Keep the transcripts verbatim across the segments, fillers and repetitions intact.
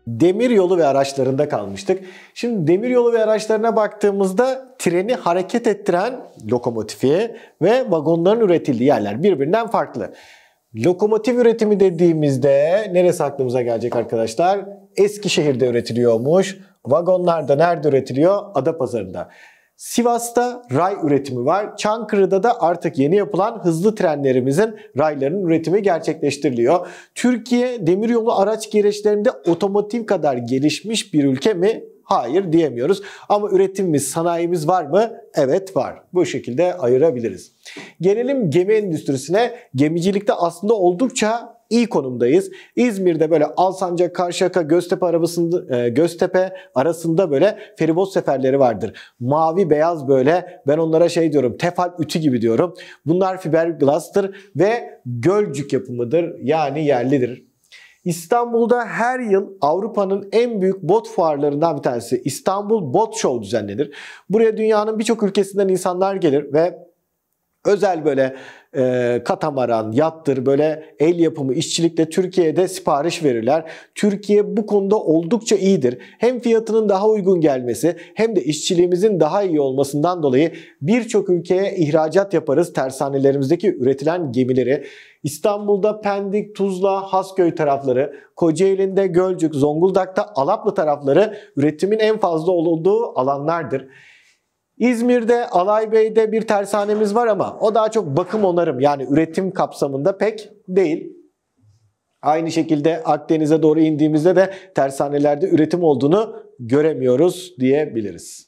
Demiryolu ve araçlarında kalmıştık. Şimdi demiryolu ve araçlarına baktığımızda treni hareket ettiren lokomotifi ve vagonların üretildiği yerler birbirinden farklı. Lokomotif üretimi dediğimizde neresi aklımıza gelecek arkadaşlar? Eskişehir'de üretiliyormuş. Vagonlar da nerede üretiliyor? Adapazarı'nda. Sivas'ta ray üretimi var. Çankırı'da da artık yeni yapılan hızlı trenlerimizin raylarının üretimi gerçekleştiriliyor. Türkiye demiryolu araç gereçlerinde otomotiv kadar gelişmiş bir ülke mi? Hayır diyemiyoruz. Ama üretimimiz, sanayimiz var mı? Evet var. Bu şekilde ayırabiliriz. Gelelim gemi endüstrisine. Gemicilikte aslında oldukça iyi konumdayız. İzmir'de böyle Alsancak, Karşıyaka, Göztepe arasında, Göztepe arasında böyle feribot seferleri vardır. Mavi beyaz böyle, ben onlara şey diyorum, tefal ütü gibi diyorum. Bunlar fiberglass'tır ve Gölcük yapımıdır, yani yerlidir. İstanbul'da her yıl Avrupa'nın en büyük bot fuarlarından bir tanesi İstanbul Boat Show düzenlenir. Buraya dünyanın birçok ülkesinden insanlar gelir ve özel böyle e, katamaran, yattır, böyle el yapımı işçilikle Türkiye'de sipariş verirler. Türkiye bu konuda oldukça iyidir. Hem fiyatının daha uygun gelmesi hem de işçiliğimizin daha iyi olmasından dolayı birçok ülkeye ihracat yaparız tersanelerimizdeki üretilen gemileri. İstanbul'da Pendik, Tuzla, Hasköy tarafları, Kocaeli'nde Gölcük, Zonguldak'ta Alaplı tarafları üretimin en fazla olduğu alanlardır. İzmir'de Alaybey'de bir tersanemiz var ama o daha çok bakım onarım, yani üretim kapsamında pek değil. Aynı şekilde Akdeniz'e doğru indiğimizde de tersanelerde üretim olduğunu göremiyoruz diyebiliriz.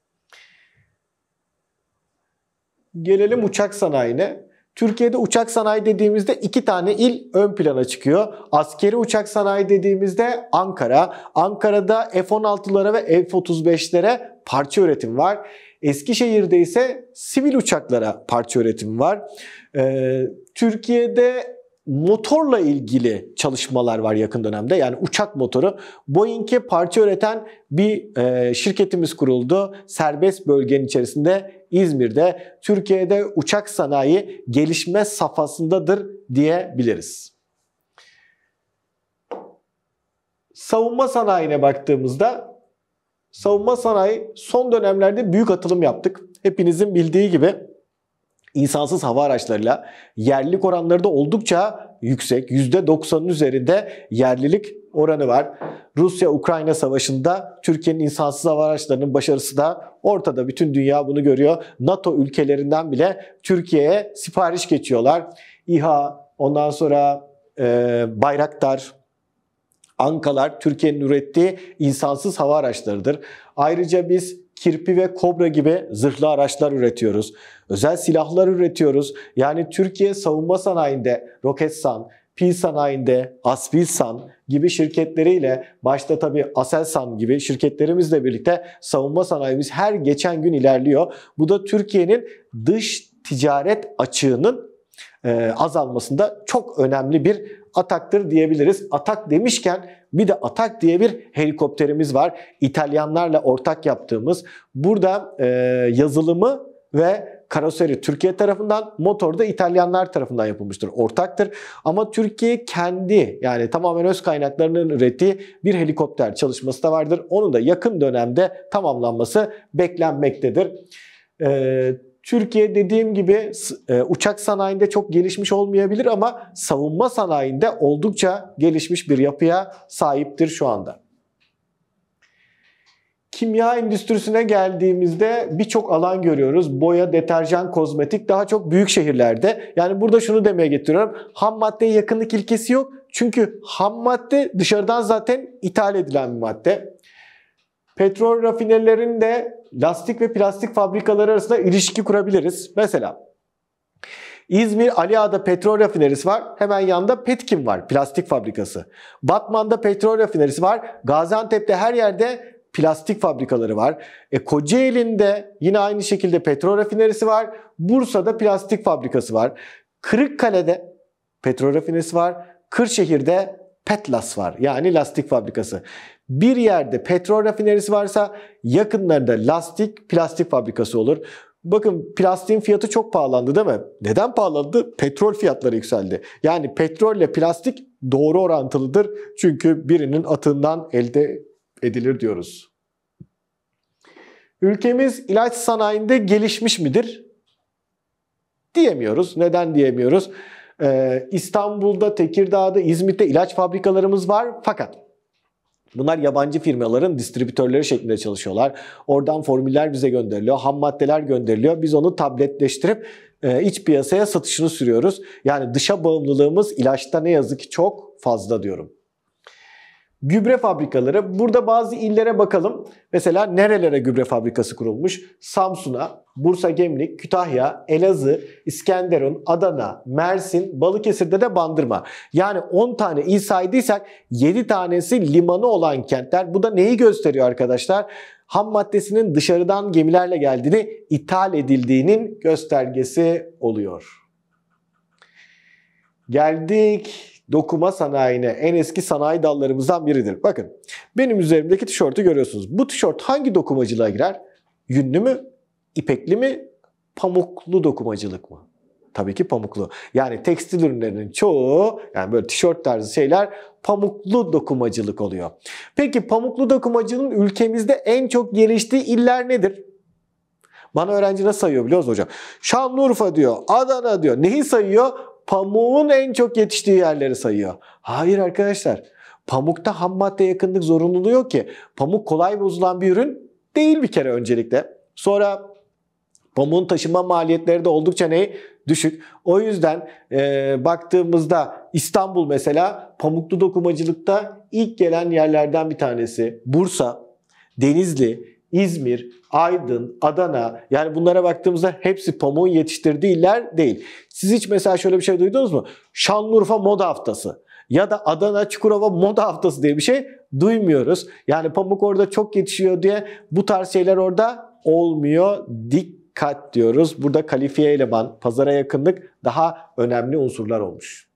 Gelelim uçak sanayine. Türkiye'de uçak sanayi dediğimizde iki tane il ön plana çıkıyor. Askeri uçak sanayi dediğimizde Ankara. Ankara'da F on altılara ve F otuz beşlere parça üretimi var. Eskişehir'de ise sivil uçaklara parça üretimi var. Ee, Türkiye'de motorla ilgili çalışmalar var yakın dönemde. Yani uçak motoru. Boeing'e parça üreten bir e, şirketimiz kuruldu. Serbest bölgenin içerisinde İzmir'de. Türkiye'de uçak sanayi gelişme safhasındadır diyebiliriz. Savunma sanayine baktığımızda savunma sanayi son dönemlerde büyük atılım yaptık. Hepinizin bildiği gibi insansız hava araçlarıyla yerlilik oranları da oldukça yüksek. yüzde doksanın üzerinde yerlilik oranı var. Rusya-Ukrayna savaşında Türkiye'nin insansız hava araçlarının başarısı da ortada. Bütün dünya bunu görüyor. NATO ülkelerinden bile Türkiye'ye sipariş geçiyorlar. İHA, ondan sonra e, Bayraktar, Ankalar Türkiye'nin ürettiği insansız hava araçlarıdır. Ayrıca biz Kirpi ve Kobra gibi zırhlı araçlar üretiyoruz. Özel silahlar üretiyoruz. Yani Türkiye savunma sanayinde Roketsan, Pil sanayinde Aspilsan gibi şirketleriyle, başta tabii Aselsan gibi şirketlerimizle birlikte savunma sanayimiz her geçen gün ilerliyor. Bu da Türkiye'nin dış ticaret açığının e, azalmasında çok önemli bir ataktır diyebiliriz. Atak demişken bir de Atak diye bir helikopterimiz var. İtalyanlarla ortak yaptığımız. Burada e, yazılımı ve karoseri Türkiye tarafından, motor da İtalyanlar tarafından yapılmıştır. Ortaktır. Ama Türkiye kendi, yani tamamen öz kaynaklarının ürettiği bir helikopter çalışması da vardır. Onun da yakın dönemde tamamlanması beklenmektedir. Ee, Türkiye dediğim gibi e, uçak sanayinde çok gelişmiş olmayabilir ama savunma sanayinde oldukça gelişmiş bir yapıya sahiptir şu anda. Kimya endüstrisine geldiğimizde birçok alan görüyoruz. Boya, deterjan, kozmetik daha çok büyük şehirlerde. Yani burada şunu demeye getiriyorum. Ham maddeye yakınlık ilkesi yok. Çünkü ham madde dışarıdan zaten ithal edilen bir madde. Petrol rafinerilerinde lastik ve plastik fabrikaları arasında ilişki kurabiliriz. Mesela İzmir Aliağa'da petrol rafinerisi var. Hemen yanında Petkim var, plastik fabrikası. Batman'da petrol rafinerisi var. Gaziantep'te her yerde plastik fabrikaları var. E, Kocaeli'nde yine aynı şekilde petrol rafinerisi var. Bursa'da plastik fabrikası var. Kırıkkale'de petrol rafinerisi var. Kırşehir'de Petlas var. Yani lastik fabrikası. Bir yerde petrol rafinerisi varsa yakınlarında lastik, plastik fabrikası olur. Bakın plastiğin fiyatı çok pahalandı değil mi? Neden pahalandı? Petrol fiyatları yükseldi. Yani petrolle plastik doğru orantılıdır. Çünkü birinin atığından elde edilir diyoruz. Ülkemiz ilaç sanayinde gelişmiş midir? Diyemiyoruz. Neden diyemiyoruz? Ee, İstanbul'da, Tekirdağ'da, İzmit'te ilaç fabrikalarımız var. Fakat bunlar yabancı firmaların distribütörleri şeklinde çalışıyorlar. Oradan formüller bize gönderiliyor. Ham maddeler gönderiliyor. Biz onu tabletleştirip e, iç piyasaya satışını sürüyoruz. Yani dışa bağımlılığımız ilaçta ne yazık ki çok fazla diyorum. Gübre fabrikaları. Burada bazı illere bakalım. Mesela nerelere gübre fabrikası kurulmuş? Samsun'a, Bursa Gemlik, Kütahya, Elazığ, İskenderun, Adana, Mersin, Balıkesir'de de Bandırma. Yani on tane il saydıysak yedi tanesi limanı olan kentler. Bu da neyi gösteriyor arkadaşlar? Ham maddesinin dışarıdan gemilerle geldiğini, ithal edildiğinin göstergesi oluyor. Geldik dokuma sanayine. En eski sanayi dallarımızdan biridir. Bakın benim üzerimdeki tişörtü görüyorsunuz. Bu tişört hangi dokumacılığa girer? Yünlü mü? İpekli mi? Pamuklu dokumacılık mı? Tabii ki pamuklu. Yani tekstil ürünlerinin çoğu, yani böyle tişört tarzı şeyler pamuklu dokumacılık oluyor. Peki pamuklu dokumacılığın ülkemizde en çok geliştiği iller nedir? Bana öğrenci nasıl sayıyor biliyor musunuz hocam? Şanlıurfa diyor, Adana diyor. Neyi sayıyor? Pamuğun en çok yetiştiği yerleri sayıyor. Hayır arkadaşlar. Pamukta ham madde yakınlık zorunluluğu yok ki. Pamuk kolay bozulan bir ürün değil bir kere öncelikle. Sonra pamuğun taşıma maliyetleri de oldukça ne? Düşük. O yüzden e, baktığımızda İstanbul mesela pamuklu dokumacılıkta ilk gelen yerlerden bir tanesi. Bursa, Denizli, İzmir, Aydın, Adana, yani bunlara baktığımızda hepsi pamuğun yetiştirdiği iller değil. Siz hiç mesela şöyle bir şey duydunuz mu? Şanlıurfa Moda Haftası ya da Adana Çukurova Moda Haftası diye bir şey duymuyoruz. Yani pamuk orada çok yetişiyor diye bu tarz şeyler orada olmuyor. Dikkat diyoruz. Burada kalifiye eleman, pazara yakınlık daha önemli unsurlar olmuş.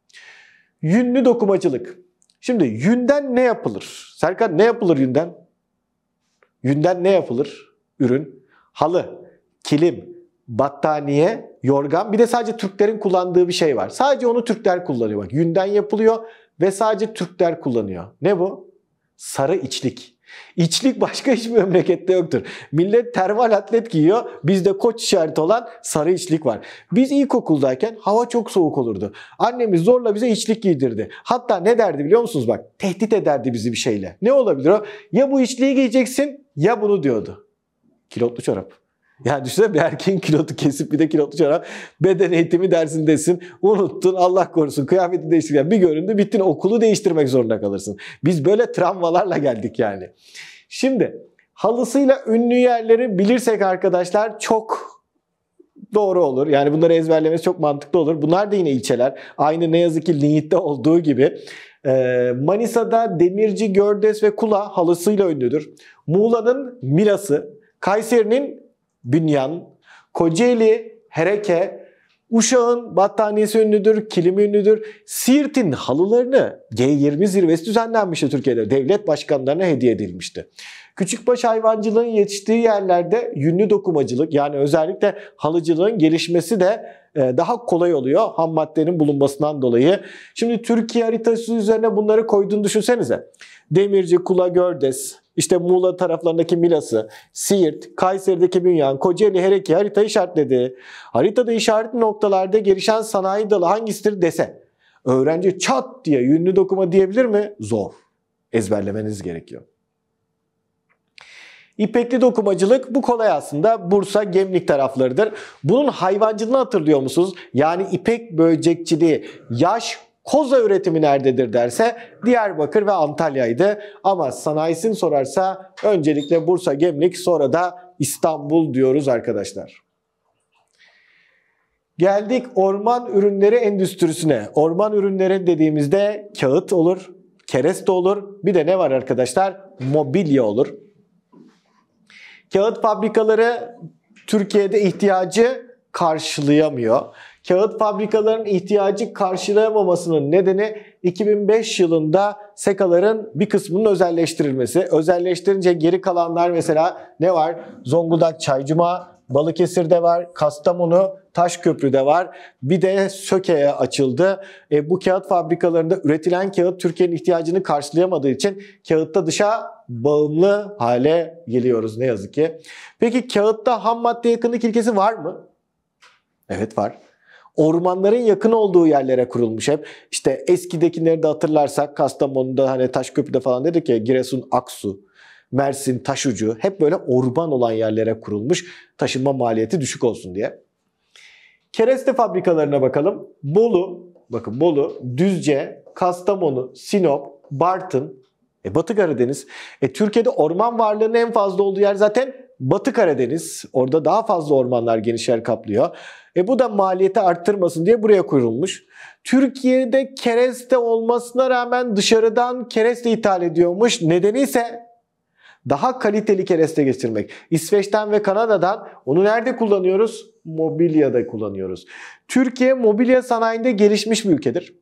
Yünlü dokumacılık. Şimdi yünden ne yapılır? Serkan, ne yapılır yünden? Yünden ne yapılır? Ürün. Halı, kilim, battaniye, yorgan. Bir de sadece Türklerin kullandığı bir şey var. Sadece onu Türkler kullanıyor. Bak, yünden yapılıyor ve sadece Türkler kullanıyor. Ne bu? Sarı içlik. İçlik başka hiçbir memlekette yoktur. Millet termal atlet giyiyor. Bizde koç işareti olan sarı içlik var. Biz ilkokuldayken hava çok soğuk olurdu. Annemiz zorla bize içlik giydirdi. Hatta ne derdi biliyor musunuz bak? Tehdit ederdi bizi bir şeyle. Ne olabilir o? Ya bu içliği giyeceksin ya bunu diyordu. Kilotlu çorap. Yani düşünsene, bir erkeğin kilotu kesip bir de kilotlu çorap, beden eğitimi dersindesin. Unuttun, Allah korusun, kıyafeti değiştirirken bir göründü, bittin, okulu değiştirmek zorunda kalırsın. Biz böyle travmalarla geldik yani. Şimdi halısıyla ünlü yerleri bilirsek arkadaşlar çok doğru olur. Yani bunları ezberlemesi çok mantıklı olur. Bunlar da yine ilçeler. Aynı ne yazık ki Linyit'te olduğu gibi. Ee, Manisa'da Demirci, Gördes ve Kula halısıyla ünlüdür. Muğla'nın Milası, Kayseri'nin Bünyan, Kocaeli, Hereke, Uşak'ın battaniyesi ünlüdür, kilimi ünlüdür. Siirt'in halılarını G yirmi zirvesi düzenlenmişti Türkiye'de. Devlet başkanlarına hediye edilmişti. Küçükbaş hayvancılığın yetiştiği yerlerde yünlü dokumacılık, yani özellikle halıcılığın gelişmesi de daha kolay oluyor ham maddenin bulunmasından dolayı. Şimdi Türkiye haritası üzerine bunları koyduğunu düşünsenize. Demirci, Kula, Gördes, işte Muğla taraflarındaki Milası, Siirt, Kayseri'deki Bünyan, Kocaeli, Hereke haritayı işaretledi. Haritada işaretli noktalarda gelişen sanayi dalı hangisidir dese, öğrenci çat diye yünlü dokuma diyebilir mi? Zor. Ezberlemeniz gerekiyor. İpekli dokumacılık, bu kolay aslında. Bursa, Gemlik taraflarıdır. Bunun hayvancılığını hatırlıyor musunuz? Yani ipek böcekçiliği, yaş koza üretimi nerededir derse Diyarbakır ve Antalya'ydı. Ama sanayisini sorarsa öncelikle Bursa, Gemlik, sonra da İstanbul diyoruz arkadaşlar. Geldik orman ürünleri endüstrisine. Orman ürünleri dediğimizde kağıt olur, kereste olur. Bir de ne var arkadaşlar? Mobilya olur. Kağıt fabrikaları Türkiye'de ihtiyacı karşılayamıyor. Kağıt fabrikalarının ihtiyacı karşılayamamasının nedeni iki bin beş yılında SEKA'ların bir kısmının özelleştirilmesi. Özelleştirince geri kalanlar mesela ne var? Zonguldak Çaycuma Balıkesir'de var, Kastamonu, Taşköprü'de var. Bir de Söke'ye açıldı. E, bu kağıt fabrikalarında üretilen kağıt Türkiye'nin ihtiyacını karşılayamadığı için kağıtta dışa bağımlı hale geliyoruz ne yazık ki. Peki kağıtta ham madde yakınlık ilkesi var mı? Evet var. Ormanların yakın olduğu yerlere kurulmuş hep. İşte eskidekileri de hatırlarsak Kastamonu'da hani Taşköprü'de falan dedik ya, Giresun Aksu, Mersin Taşucu hep böyle orman olan yerlere kurulmuş, taşınma maliyeti düşük olsun diye. Kereste fabrikalarına bakalım. Bolu, bakın Bolu, Düzce, Kastamonu, Sinop, Bartın, e Batı Karadeniz. E Türkiye'de orman varlığının en fazla olduğu yer zaten Batı Karadeniz. Orada daha fazla ormanlar geniş yer kaplıyor. E bu da maliyeti arttırmasın diye buraya kurulmuş. Türkiye'de kereste olmasına rağmen dışarıdan kereste ithal ediyormuş. Nedeni ise daha kaliteli kereste getirmek. İsveç'ten ve Kanada'dan onu nerede kullanıyoruz? Mobilyada kullanıyoruz. Türkiye mobilya sanayinde gelişmiş bir ülkedir.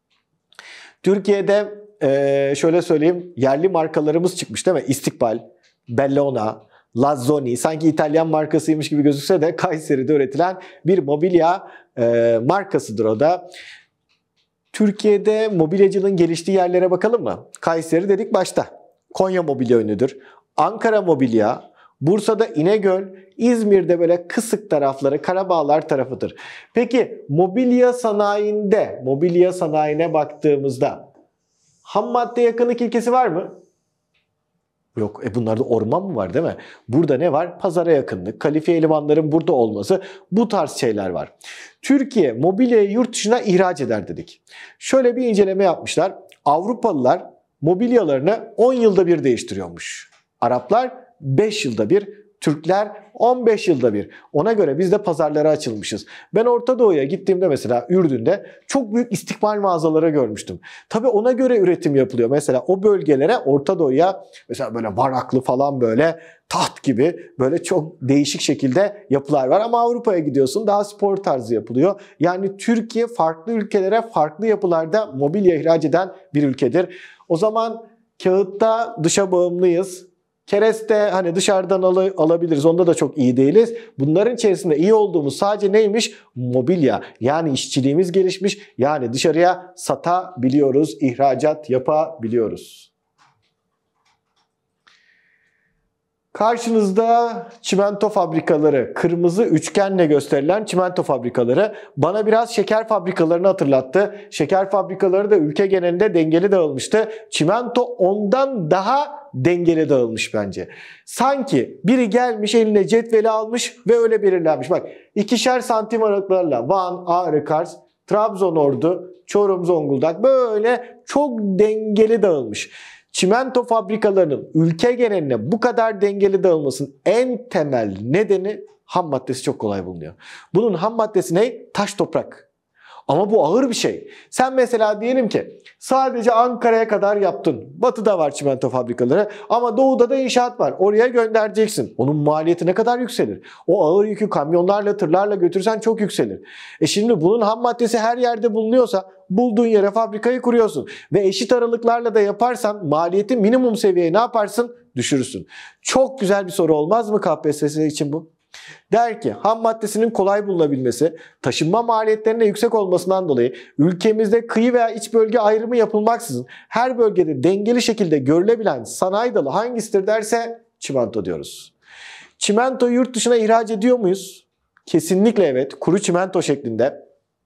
Türkiye'de ee, şöyle söyleyeyim, yerli markalarımız çıkmış değil mi? İstikbal, Bellona, Lazzoni, sanki İtalyan markasıymış gibi gözükse de Kayseri'de üretilen bir mobilya e, markasıdır o da. Türkiye'de mobilyacılığın geliştiği yerlere bakalım mı? Kayseri dedik başta. Konya mobilya ünlüdür. Ankara mobilya, Bursa'da İnegöl, İzmir'de böyle kısık tarafları, Karabağlar tarafıdır. Peki mobilya sanayinde, mobilya sanayine baktığımızda ham madde yakınlık ilkesi var mı? Yok. E bunlarda orman mı var değil mi? Burada ne var? Pazara yakınlık, kalifiye elemanların burada olması, bu tarz şeyler var. Türkiye mobilyayı yurt dışına ihraç eder dedik. Şöyle bir inceleme yapmışlar. Avrupalılar mobilyalarını on yılda bir değiştiriyormuş. Araplar beş yılda bir, Türkler on beş yılda bir. Ona göre biz de pazarlara açılmışız. Ben Orta Doğu'ya gittiğimde mesela Ürdün'de çok büyük istikbal mağazaları görmüştüm. Tabii ona göre üretim yapılıyor. Mesela o bölgelere, Orta Doğu'ya mesela böyle varaklı falan, böyle taht gibi böyle çok değişik şekilde yapılar var. Ama Avrupa'ya gidiyorsun, daha spor tarzı yapılıyor. Yani Türkiye farklı ülkelere farklı yapılarda mobilya ihraç eden bir ülkedir. O zaman kağıtta dışa bağımlıyız. Kereste hani dışarıdan al alabiliriz. Onda da çok iyi değiliz. Bunların içerisinde iyi olduğumuz sadece neymiş? Mobilya. Yani işçiliğimiz gelişmiş. Yani dışarıya satabiliyoruz, ihracat yapabiliyoruz. Karşınızda çimento fabrikaları, kırmızı üçgenle gösterilen çimento fabrikaları bana biraz şeker fabrikalarını hatırlattı. Şeker fabrikaları da ülke genelinde dengeli dağılmıştı. Çimento ondan daha dengeli dağılmış bence. Sanki biri gelmiş eline cetveli almış ve öyle belirlenmiş. Bak, ikişer santim aralıklarla Van, Ağrı, Kars, Trabzon, Ordu, Çorum, Zonguldak böyle çok dengeli dağılmış. Çimento fabrikalarının ülke geneline bu kadar dengeli dağılmasının en temel nedeni ham maddesi çok kolay bulunuyor. Bunun ham maddesi ne? Taş, toprak. Ama bu ağır bir şey. Sen mesela diyelim ki sadece Ankara'ya kadar yaptın. Batı'da var çimento fabrikaları ama doğuda da inşaat var. Oraya göndereceksin. Onun maliyeti ne kadar yükselir? O ağır yükü kamyonlarla, tırlarla götürsen çok yükselir. E şimdi bunun ham maddesi her yerde bulunuyorsa bulduğun yere fabrikayı kuruyorsun. Ve eşit aralıklarla da yaparsan maliyeti minimum seviyeye ne yaparsın? Düşürürsün. Çok güzel bir soru olmaz mı K P S S için bu? Der ki ham maddesinin kolay bulunabilmesi, taşınma maliyetlerinin yüksek olmasından dolayı ülkemizde kıyı veya iç bölge ayrımı yapılmaksızın her bölgede dengeli şekilde görülebilen sanayi dalı hangisidir derse çimento diyoruz. Çimentoyu yurt dışına ihraç ediyor muyuz? Kesinlikle evet. Kuru çimento şeklinde.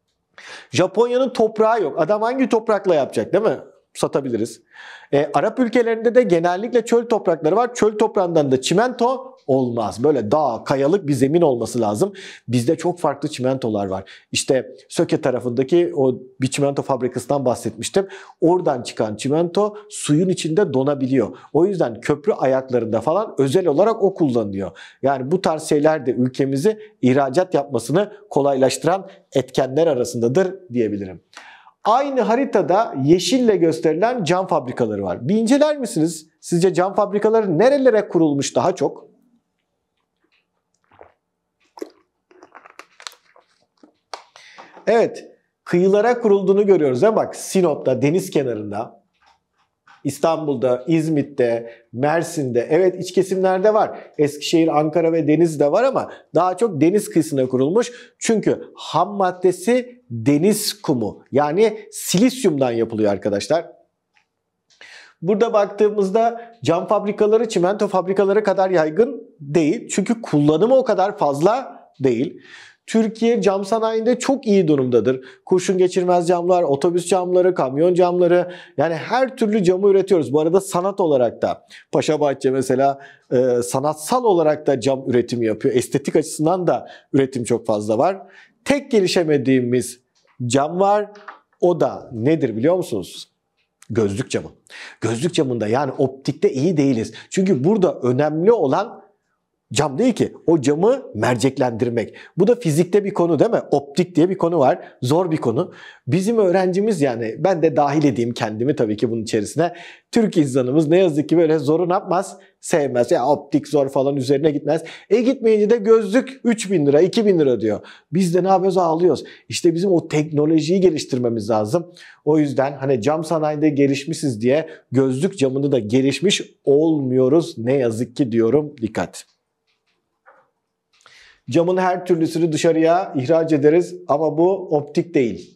Japonya'nın toprağı yok. Adam hangi toprakla yapacak değil mi? Satabiliriz. E, Arap ülkelerinde de genellikle çöl toprakları var. Çöl toprağından da çimento olmaz. Böyle dağ, kayalık bir zemin olması lazım. Bizde çok farklı çimentolar var. İşte Söke tarafındaki o bir çimento fabrikasından bahsetmiştim. Oradan çıkan çimento suyun içinde donabiliyor. O yüzden köprü ayaklarında falan özel olarak o kullanılıyor. Yani bu tarz şeyler de ülkemizi ihracat yapmasını kolaylaştıran etkenler arasındadır diyebilirim. Aynı haritada yeşille gösterilen cam fabrikaları var. Bir inceler misiniz? Sizce cam fabrikaları nerelere kurulmuş daha çok? Evet, kıyılara kurulduğunu görüyoruz. Bak, Sinop'ta, deniz kenarında. İstanbul'da, İzmit'te, Mersin'de, evet iç kesimlerde var. Eskişehir, Ankara ve Denizli'de var ama daha çok deniz kıyısına kurulmuş. Çünkü ham maddesi deniz kumu, yani silisyumdan yapılıyor arkadaşlar. Burada baktığımızda cam fabrikaları çimento fabrikaları kadar yaygın değil. Çünkü kullanımı o kadar fazla değil. Türkiye cam sanayinde çok iyi durumdadır. Kurşun geçirmez camlar, otobüs camları, kamyon camları, yani her türlü camı üretiyoruz. Bu arada sanat olarak da Paşabahçe mesela e, sanatsal olarak da cam üretimi yapıyor. Estetik açısından da üretim çok fazla var. Tek gelişemediğimiz cam var. O da nedir biliyor musunuz? Gözlük camı. Gözlük camında, yani optikte iyi değiliz. Çünkü burada önemli olan cam değil ki. O camı merceklendirmek. Bu da fizikte bir konu değil mi? Optik diye bir konu var. Zor bir konu. Bizim öğrencimiz, yani ben de dahil edeyim kendimi tabii ki bunun içerisine. Türk insanımız ne yazık ki böyle zoru ne yapmaz? Sevmez. Ya optik zor falan üzerine gitmez. E gitmeyince de gözlük üç bin lira, iki bin lira diyor. Biz de ne yapıyoruz? Ağlıyoruz. İşte bizim o teknolojiyi geliştirmemiz lazım. O yüzden hani cam sanayinde gelişmişiz diye gözlük camında da gelişmiş olmuyoruz. Ne yazık ki diyorum. Dikkat. Camın her türlüsünü dışarıya ihraç ederiz ama bu optik değil.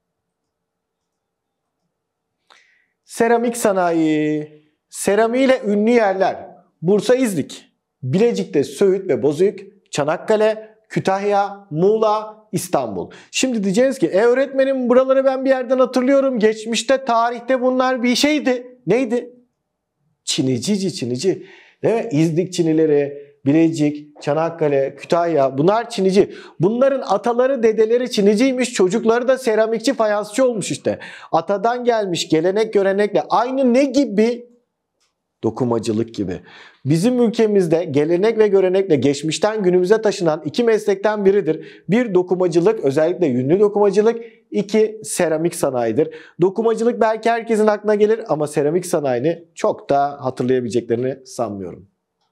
Seramik sanayi. Seramiğiyle ünlü yerler. Bursa, İznik, Bilecik'te Söğüt ve Bozüyük, Çanakkale, Kütahya, Muğla, İstanbul. Şimdi diyeceğiz ki e öğretmenim buraları ben bir yerden hatırlıyorum. Geçmişte, tarihte bunlar bir şeydi. Neydi? Çinici, Çinici. Değil mi? İznik Çinileri, Bilecik, Çanakkale, Kütahya, bunlar Çinici. Bunların ataları, dedeleri Çiniciymiş, çocukları da seramikçi, fayansçı olmuş işte. Atadan gelmiş gelenek görenekle, aynı ne gibi? Dokumacılık gibi. Bizim ülkemizde gelenek ve görenekle geçmişten günümüze taşınan iki meslekten biridir. Bir dokumacılık, özellikle yünlü dokumacılık. İki seramik sanayidir. Dokumacılık belki herkesin aklına gelir ama seramik sanayini çok da hatırlayabileceklerini sanmıyorum.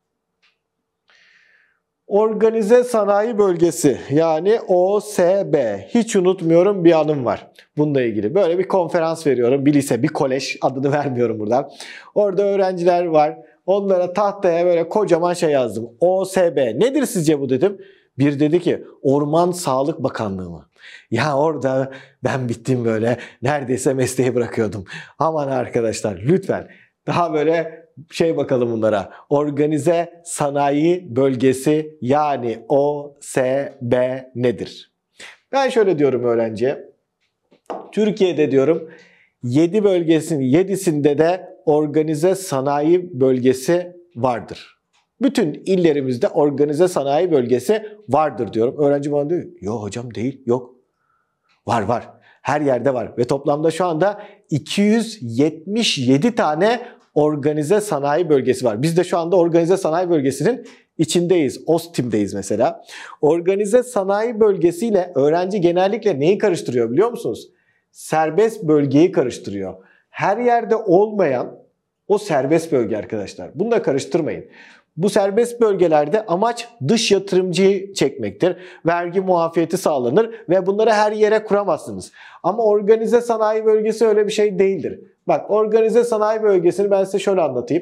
Organize Sanayi Bölgesi, yani O S B. Hiç unutmuyorum, bir anım var bununla ilgili. Böyle bir konferans veriyorum. Bir lise, bir kolej, adını vermiyorum buradan. Orada öğrenciler var. Onlara tahtaya böyle kocaman şey yazdım. O S B. Nedir sizce bu dedim. Bir dedi ki Orman Sağlık Bakanlığı mı? Ya orada ben bittim böyle. Neredeyse mesleği bırakıyordum. Aman arkadaşlar lütfen. Daha böyle şey bakalım bunlara. Organize Sanayi Bölgesi, yani O S B nedir? Ben şöyle diyorum öğrenciye. Türkiye'de diyorum yedi bölgesinin yedisinde de organize sanayi bölgesi vardır. Bütün illerimizde organize sanayi bölgesi vardır diyorum. Öğrenci bana diyor, yok hocam değil, yok. Var var. Her yerde var. Ve toplamda şu anda iki yüz yetmiş yedi tane organize sanayi bölgesi var. Biz de şu anda organize sanayi bölgesinin içindeyiz. OSTİM'deyiz mesela. Organize sanayi bölgesiyle öğrenci genellikle neyi karıştırıyor biliyor musunuz? Serbest bölgeyi karıştırıyor. Her yerde olmayan o serbest bölge arkadaşlar. Bunu da karıştırmayın. Bu serbest bölgelerde amaç dış yatırımcıyı çekmektir. Vergi muafiyeti sağlanır ve bunları her yere kuramazsınız. Ama organize sanayi bölgesi öyle bir şey değildir. Bak, organize sanayi bölgesini ben size şöyle anlatayım.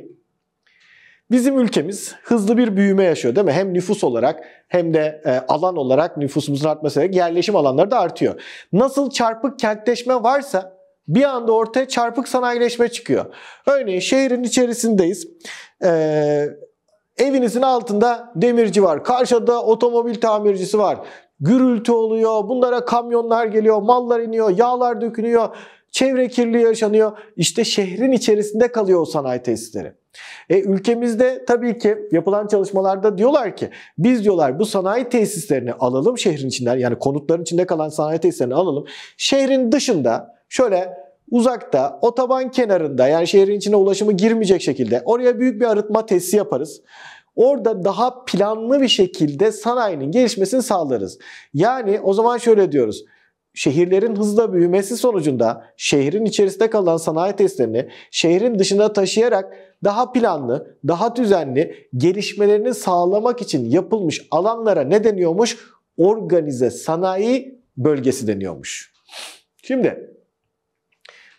Bizim ülkemiz hızlı bir büyüme yaşıyor değil mi? Hem nüfus olarak hem de e, alan olarak nüfusumuzun artmasıyla yerleşim alanları da artıyor. Nasıl çarpık kentleşme varsa bir anda ortaya çarpık sanayileşme çıkıyor. Örneğin şehrin içerisindeyiz. Eee... Evinizin altında demirci var. Karşıda otomobil tamircisi var. Gürültü oluyor. Bunlara kamyonlar geliyor. Mallar iniyor. Yağlar dökülüyor. Çevre kirliliği yaşanıyor. İşte şehrin içerisinde kalıyor o sanayi tesisleri. E, ülkemizde tabii ki yapılan çalışmalarda diyorlar ki biz diyorlar bu sanayi tesislerini alalım şehrin içinden, yani konutların içinde kalan sanayi tesislerini alalım. Şehrin dışında şöyle uzakta, otoban kenarında, yani şehrin içine ulaşımı girmeyecek şekilde oraya büyük bir arıtma tesisi yaparız. Orada daha planlı bir şekilde sanayinin gelişmesini sağlarız. Yani o zaman şöyle diyoruz. Şehirlerin hızla büyümesi sonucunda şehrin içerisinde kalan sanayi tesislerini şehrin dışına taşıyarak daha planlı, daha düzenli gelişmelerini sağlamak için yapılmış alanlara ne deniyormuş? Organize sanayi bölgesi deniyormuş. Şimdi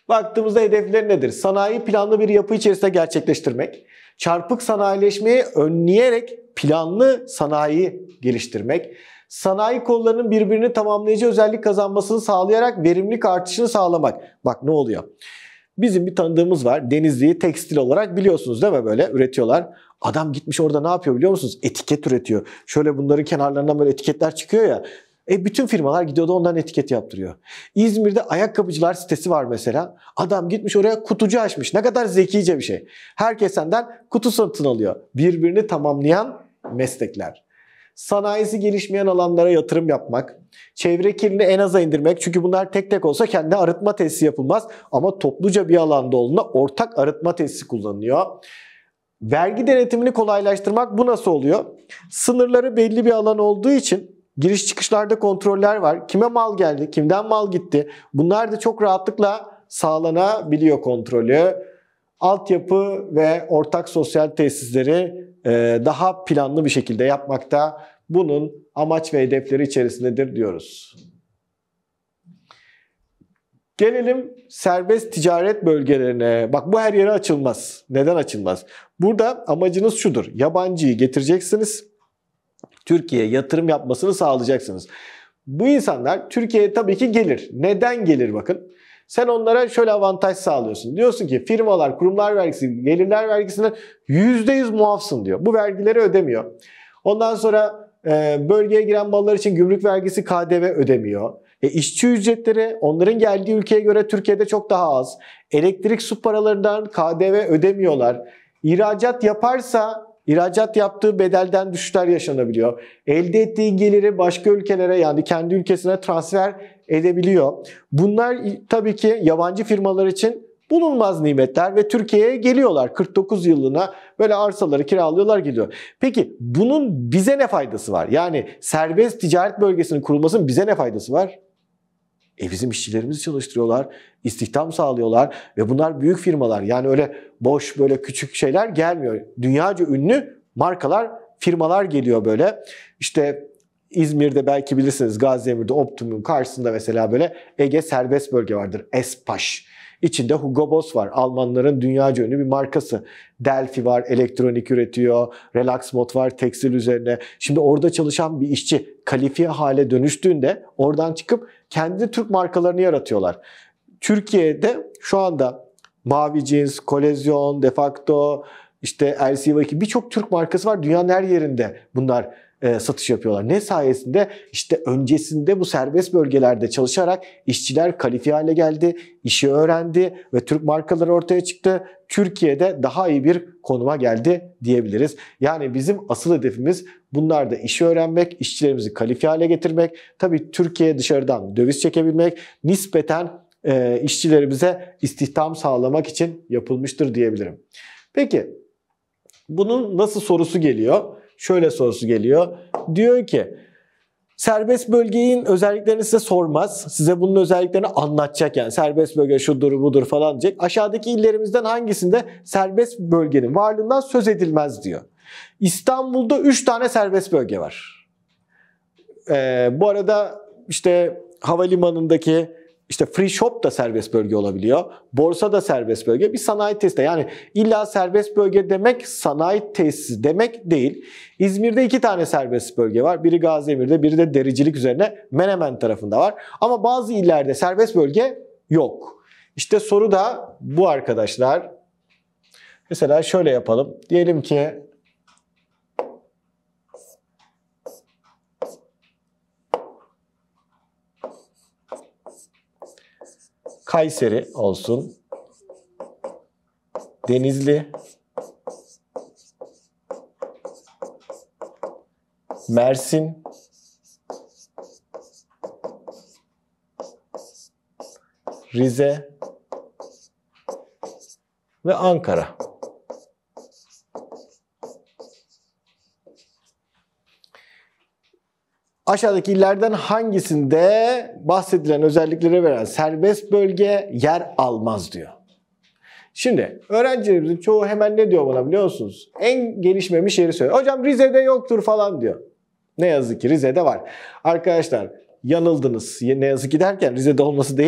Baktığımızda hedefleri nedir? Sanayi planlı bir yapı içerisinde gerçekleştirmek, çarpık sanayileşmeyi önleyerek planlı sanayi geliştirmek, sanayi kollarının birbirini tamamlayıcı özellik kazanmasını sağlayarak verimlilik artışını sağlamak. Bak ne oluyor? Bizim bir tanıdığımız var. Denizli'yi tekstil olarak biliyorsunuz değil mi, böyle üretiyorlar. Adam gitmiş orada ne yapıyor biliyor musunuz? Etiket üretiyor. Şöyle bunların kenarlarından böyle etiketler çıkıyor ya. E bütün firmalar gidiyor da ondan etiket yaptırıyor. İzmir'de ayakkabıcılar sitesi var mesela. Adam gitmiş oraya kutucu açmış. Ne kadar zekice bir şey. Herkes senden kutu satın alıyor. Birbirini tamamlayan meslekler. Sanayisi gelişmeyen alanlara yatırım yapmak, çevre kirliliğini en aza indirmek. Çünkü bunlar tek tek olsa kendi arıtma tesisi yapılmaz. Ama topluca bir alanda olduğunda ortak arıtma tesisi kullanılıyor. Vergi denetimini kolaylaştırmak, bu nasıl oluyor? Sınırları belli bir alan olduğu için giriş çıkışlarda kontroller var. Kime mal geldi, kimden mal gitti? Bunlar da çok rahatlıkla sağlanabiliyor kontrolü. Altyapı ve ortak sosyal tesisleri daha planlı bir şekilde yapmakta bunun amaç ve hedefleri içerisindedir diyoruz. Gelelim serbest ticaret bölgelerine. Bak bu her yere açılmaz. Neden açılmaz? Burada amacınız şudur. Yabancıyı getireceksiniz. Türkiye'ye yatırım yapmasını sağlayacaksınız. Bu insanlar Türkiye'ye tabii ki gelir. Neden gelir bakın? Sen onlara şöyle avantaj sağlıyorsun. Diyorsun ki firmalar, kurumlar vergisi, gelirler vergisinden yüzde yüz muafsın diyor. Bu vergileri ödemiyor. Ondan sonra e, bölgeye giren mallar için gümrük vergisi, K D V ödemiyor. E, işçi ücretleri onların geldiği ülkeye göre Türkiye'de çok daha az. Elektrik, su paralarından K D V ödemiyorlar. İhracat yaparsa İhracat yaptığı bedelden düşüşler yaşanabiliyor. Elde ettiği geliri başka ülkelere, yani kendi ülkesine transfer edebiliyor. Bunlar tabii ki yabancı firmalar için bulunmaz nimetler ve Türkiye'ye geliyorlar. kırk dokuz yıllığına böyle arsaları kiralıyorlar, gidiyor. Peki bunun bize ne faydası var? Yani serbest ticaret bölgesinin kurulmasının bize ne faydası var? E bizim işçilerimizi çalıştırıyorlar, istihdam sağlıyorlar ve bunlar büyük firmalar. Yani öyle boş böyle küçük şeyler gelmiyor. Dünyaca ünlü markalar, firmalar geliyor böyle. İşte İzmir'de belki bilirsiniz, Gaziemir'de Optimum karşısında mesela böyle Ege Serbest Bölge vardır. Espaş. İçinde Hugo Boss var. Almanların dünyaca ünlü bir markası. Delphi var, elektronik üretiyor. Relax Mod var, tekstil üzerine. Şimdi orada çalışan bir işçi kalifiye hale dönüştüğünde oradan çıkıp kendi Türk markalarını yaratıyorlar. Türkiye'de şu anda Mavi Jeans, Kolezyon, Defacto, işte L C V iki birçok Türk markası var. Dünyanın her yerinde bunlar e, satış yapıyorlar. Ne sayesinde? İşte öncesinde bu serbest bölgelerde çalışarak işçiler kalifiye hale geldi, işi öğrendi ve Türk markaları ortaya çıktı. Türkiye'de daha iyi bir konuma geldi diyebiliriz. Yani bizim asıl hedefimiz bunlarda işi öğrenmek, işçilerimizi kalifiye hale getirmek. Tabii Türkiye'ye dışarıdan döviz çekebilmek, nispeten e, işçilerimize istihdam sağlamak için yapılmıştır diyebilirim. Peki bunun nasıl sorusu geliyor? Şöyle sorusu geliyor. Diyor ki serbest bölgenin özelliklerini size sormaz. Size bunun özelliklerini anlatacak, yani serbest bölge şudur budur falan diyecek. Aşağıdaki illerimizden hangisinde serbest bölgenin varlığından söz edilmez diyor. İstanbul'da üç tane serbest bölge var. Ee, bu arada işte havalimanındaki İşte free shop da serbest bölge olabiliyor. Borsa da serbest bölge. Bir sanayi tesisi de. Yani illa serbest bölge demek sanayi tesisi demek değil. İzmir'de iki tane serbest bölge var. Biri Gaziemir'de, biri de dericilik üzerine Menemen tarafında var. Ama bazı illerde serbest bölge yok. İşte soru da bu arkadaşlar. Mesela şöyle yapalım. Diyelim ki Kayseri olsun, Denizli, Mersin, Rize ve Ankara. Aşağıdaki illerden hangisinde bahsedilen özellikleri veren serbest bölge yer almaz diyor. Şimdi öğrencilerimizin çoğu hemen ne diyor bana biliyor musunuz? En gelişmemiş yeri söylüyor. Hocam Rize'de yoktur falan diyor. Ne yazık ki Rize'de var. Arkadaşlar yanıldınız. Ne yazık ki derken Rize'de olması değil.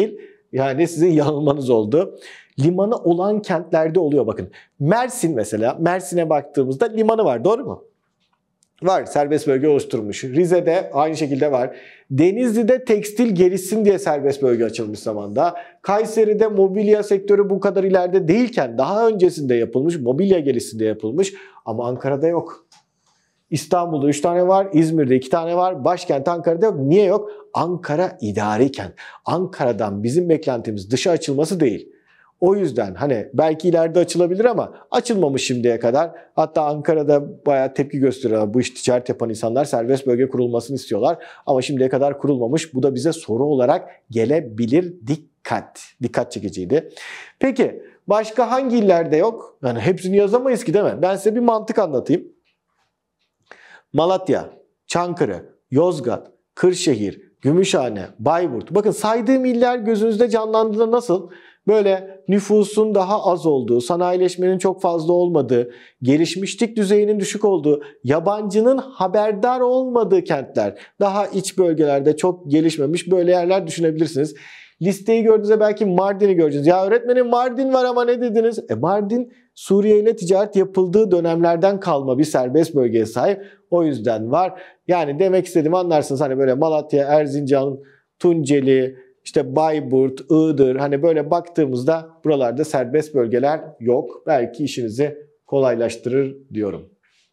Yani sizin yanılmanız oldu. Limanı olan kentlerde oluyor bakın. Mersin mesela, Mersin'e baktığımızda limanı var, doğru mu? Var, serbest bölge oluşturmuş. Rize'de aynı şekilde var. Denizli'de tekstil gelişsin diye serbest bölge açılmış zamanda. Kayseri'de mobilya sektörü bu kadar ileride değilken daha öncesinde yapılmış, mobilya gelişsin diye yapılmış ama Ankara'da yok. İstanbul'da üç tane var, İzmir'de iki tane var, başkent Ankara'da yok. Niye yok? Ankara idari kent. Ankara'dan bizim beklentimiz dışa açılması değil. O yüzden hani belki ileride açılabilir ama açılmamış şimdiye kadar. Hatta Ankara'da bayağı tepki gösteriyorlar. Bu iş ticaret yapan insanlar serbest bölge kurulmasını istiyorlar. Ama şimdiye kadar kurulmamış. Bu da bize soru olarak gelebilir. Dikkat. Dikkat çekiciydi. Peki başka hangi illerde yok? Yani hepsini yazamayız ki değil mi? Ben size bir mantık anlatayım. Malatya, Çankırı, Yozgat, Kırşehir, Gümüşhane, Bayburt. Bakın saydığım iller gözünüzde canlandığında nasıl? Böyle nüfusun daha az olduğu, sanayileşmenin çok fazla olmadığı, gelişmişlik düzeyinin düşük olduğu, yabancının haberdar olmadığı kentler. Daha iç bölgelerde çok gelişmemiş böyle yerler düşünebilirsiniz. Listeyi gördüğünüzde belki Mardin'i göreceğiz. Ya öğretmenim Mardin var ama ne dediniz? E Mardin Suriye ile ticaret yapıldığı dönemlerden kalma bir serbest bölgeye sahip. O yüzden var. Yani demek istediğimi anlarsınız. Hani böyle Malatya, Erzincan, Tunceli, işte Bayburt, Iğdır, hani böyle baktığımızda buralarda serbest bölgeler yok. Belki işinizi kolaylaştırır diyorum.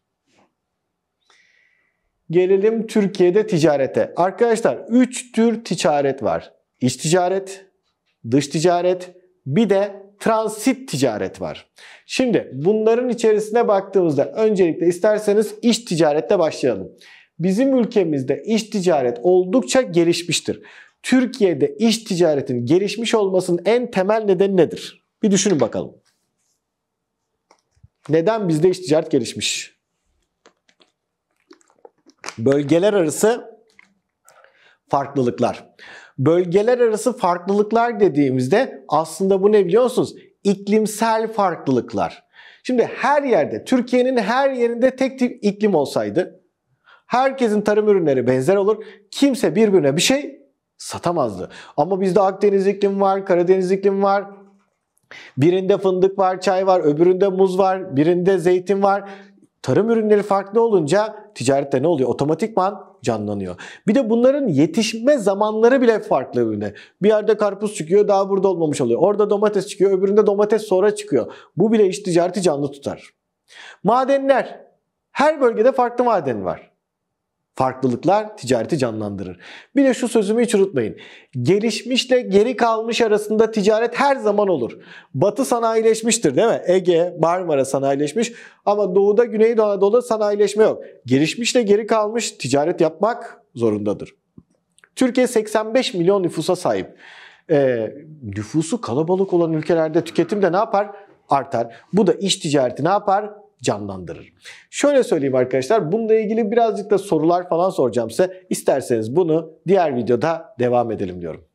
Gelelim Türkiye'de ticarete. Arkadaşlar üç tür ticaret var. İç ticaret, dış ticaret, bir de transit ticaret var. Şimdi bunların içerisine baktığımızda öncelikle isterseniz iç ticarette başlayalım. Bizim ülkemizde iç ticaret oldukça gelişmiştir. Türkiye'de iç ticaretin gelişmiş olmasının en temel nedeni nedir? Bir düşünün bakalım. Neden bizde iç ticaret gelişmiş? Bölgeler arası farklılıklar. Bölgeler arası farklılıklar dediğimizde aslında bu ne biliyor musunuz? İklimsel farklılıklar. Şimdi her yerde, Türkiye'nin her yerinde tek tip iklim olsaydı herkesin tarım ürünleri benzer olur. Kimse birbirine bir şey satamazdı. Ama bizde Akdeniz iklimi var, Karadeniz iklimi var. Birinde fındık var, çay var, öbüründe muz var, birinde zeytin var. Tarım ürünleri farklı olunca ticarette ne oluyor? Otomatikman canlanıyor. Bir de bunların yetişme zamanları bile farklı üründe. Bir yerde karpuz çıkıyor, daha burada olmamış oluyor. Orada domates çıkıyor, öbüründe domates sonra çıkıyor. Bu bile iç ticareti canlı tutar. Madenler. Her bölgede farklı maden var. Farklılıklar ticareti canlandırır. Bir de şu sözümü hiç unutmayın. Gelişmişle geri kalmış arasında ticaret her zaman olur. Batı sanayileşmiştir değil mi? Ege, Marmara sanayileşmiş ama doğuda, Güneydoğu Anadolu'da sanayileşme yok. Gelişmişle geri kalmış ticaret yapmak zorundadır. Türkiye seksen beş milyon nüfusa sahip. Ee, nüfusu kalabalık olan ülkelerde tüketim de ne yapar? Artar. Bu da iç ticareti ne yapar? Canlandırır. Şöyle söyleyeyim arkadaşlar, bununla ilgili birazcık da sorular falan soracağım size. İsterseniz bunu diğer videoda devam edelim diyorum.